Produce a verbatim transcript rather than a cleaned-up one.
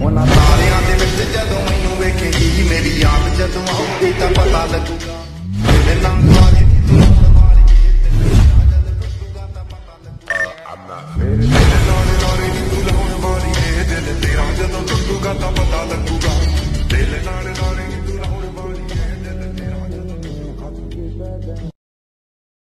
ਉਹਨਾਂ ਤਾਰਿਆਂ ਦੇ ਵਿੱਚ ਜਦੋਂ ਮੈਨੂੰ ਵੇਖੇਗੀ, ਮੇਰੀ ਯਾਦ ਜਦੋਂ ਆਊਗੀ ਤਾਂ ਪਤਾ ਲੱਗੂਗਾ।